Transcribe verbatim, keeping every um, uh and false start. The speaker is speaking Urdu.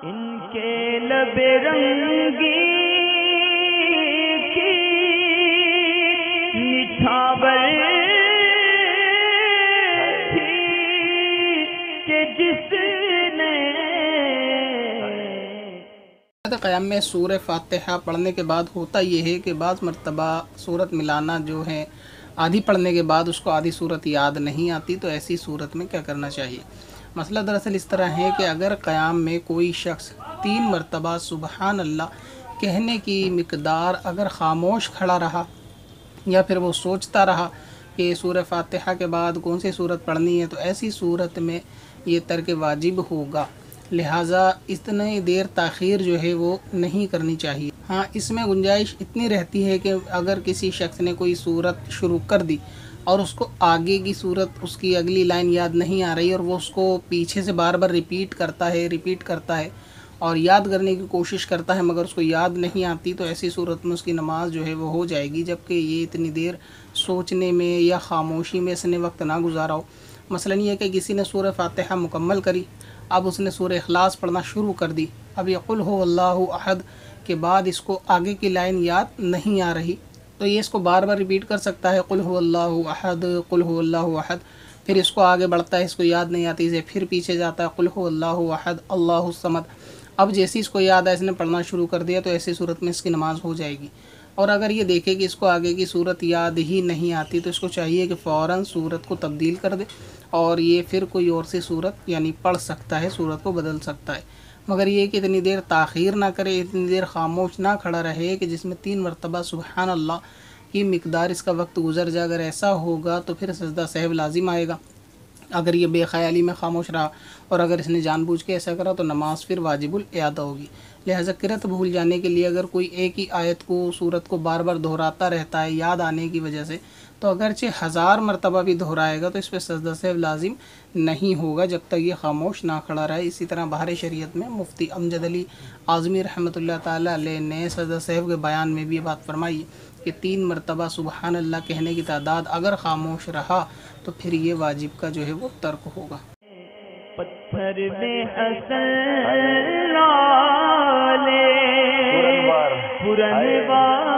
ان کے لب رنگی کی نچھاور تھی کہ جس نے قیام میں سورہ فاتحہ پڑھنے کے بعد ہوتا یہ ہے کہ بعض مرتبہ صورت ملانا جو ہے آدھی پڑھنے کے بعد اس کو آدھی صورت یاد نہیں آتی، تو ایسی صورت میں کیا کرنا چاہیے؟ مسئلہ دراصل اس طرح ہے کہ اگر قیام میں کوئی شخص تین مرتبہ سبحان اللہ کہنے کی مقدار اگر خاموش کھڑا رہا یا پھر وہ سوچتا رہا کہ سورہ فاتحہ کے بعد کون سی صورت پڑھنی ہے، تو ایسی صورت میں یہ ترک واجب ہوگا، لہٰذا اتنی دیر تاخیر جو ہے وہ نہیں کرنی چاہیے۔ ہاں، اس میں گنجائش اتنی رہتی ہے کہ اگر کسی شخص نے کوئی صورت شروع کر دی اور اس کو آگے کی صورت اس کی اگلی لائن یاد نہیں آ رہی اور وہ اس کو پیچھے سے بار بار ریپیٹ کرتا ہے ریپیٹ کرتا ہے اور یاد کرنے کی کوشش کرتا ہے مگر اس کو یاد نہیں آتی، تو ایسی صورت میں اس کی نماز جو ہے وہ ہو جائے گی، جبکہ یہ اتنی دیر سوچنے میں یا خاموشی میں اس نے وقت نہ گزارا ہو۔ مثلاً یہ کہ کسی نے سورہ فاتحہ مکمل کری، اب اس نے سورہ اخلاص پڑھنا شروع کر دی، اب یہ قل ہو اللہ احد کے بعد اس کو آگے کی لائن یاد نہیں آ رہی، تو یہ اس کو بار بار ریپیٹ کر سکتا ہے، قل ہو اللہ احد قل ہو اللہ احد، پھر اس کو آگے بڑھتا ہے، اس کو یاد نہیں آتی، اسے پھر پیچھے جاتا ہے، قل ہو اللہ احد اللہ الصمد، اب جیسی اس کو یاد ہے اس نے پڑھنا شروع کر دیا، تو ایسی صورت میں اس کی نماز ہو جائے گی۔ اور اگر یہ دیکھے کہ اس کو آگے کی صورت یاد ہی نہیں آتی، تو اس کو چاہیے کہ فوراً صورت کو تبدیل کر دے اور یہ پھر کوئی اور سی صورت یعنی پڑھ سکتا ہے، صورت کو بدل سکتا ہے، مگر یہ کہ اتنی دیر تاخیر نہ کرے، اتنی دیر خاموش نہ کھڑا رہے کہ جس میں تین مرتبہ سبحان اللہ کی مقدار اس کا وقت گزر جائے۔ اگر ایسا ہوگا تو پھر سجدہ سہو لازم آئے گا، اگر یہ بے خیالی میں خاموش رہا، اور اگر اس نے جان بوجھ کے ایسا کرا تو نماز پھر واجب الاعادہ ہوگی۔ لہٰذا قرأت بھول جانے کے لیے اگر کوئی ایک ہی آیت کو صورت کو بار بار دہراتا رہتا ہے یاد آنے کی وجہ سے، تو اگرچہ ہزار مرتبہ بھی دہرائے گا تو اس پہ سجدہ سہو لازم نہیں ہوگا جب تک یہ خاموش نہ کھڑا رہے۔ اسی طرح بہار شریعت میں مفتی امجد علی اعظمی رحمۃ اللہ تعالیٰ علیہ نے سجدہ سہو کے بیان میں بھی یہ بات فرمائی کہ تین مرتبہ سبحان اللہ کہنے کی تعداد اگر خاموش رہا تو پھر یہ واجب کا جو ہے وہ ترک ہوگا۔ پتھر میں حسن لالے پرنوار